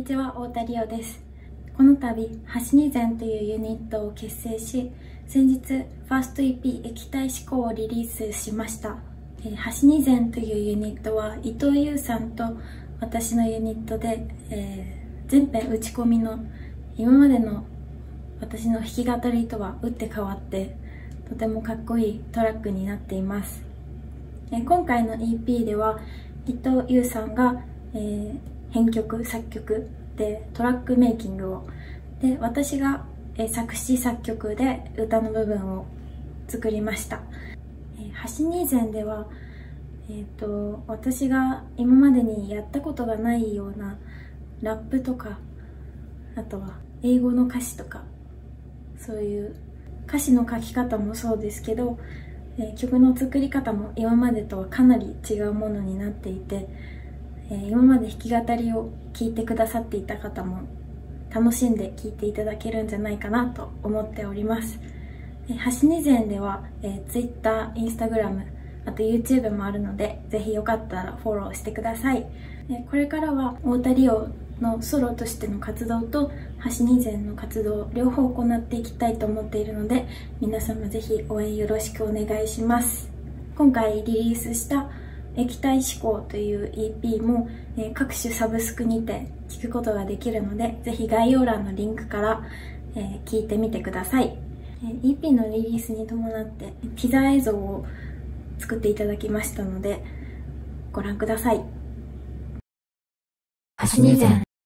ちは、太田理央です。この度、橋二膳というユニットを結成し、先日、ファースト EP 液体思考をリリースしました。橋二膳というユニットは、伊藤優さんと私のユニットで、全編打ち込みの今までの私の弾き語りとは打って変わって、とてもかっこいいトラックになっています。今回の EP では、伊藤優さんが、編曲作曲でトラックメイキングをで私が、作詞作曲で歌の部分を作りました。橋二膳では、私が今までにやったことがないようなラップとか、あとは英語の歌詞とか、そういう歌詞の書き方もそうですけど、曲の作り方も今までとはかなり違うものになっていて、今まで弾き語りを聴いてくださっていた方も楽しんで聴いていただけるんじゃないかなと思っております。橋二膳では、Twitter、Instagram、あと YouTube もあるので、ぜひよかったらフォローしてください。これからは太田理央のソロとしての活動と橋二膳の活動両方行っていきたいと思っているので、皆様ぜひ応援よろしくお願いします。今回リリースした液体思考という EP も、各種サブスクにて聴くことができるので、ぜひ概要欄のリンクから、聴いてみてください。EP のリリースに伴ってティザー映像を作っていただきましたので、ご覧ください。 橋二膳。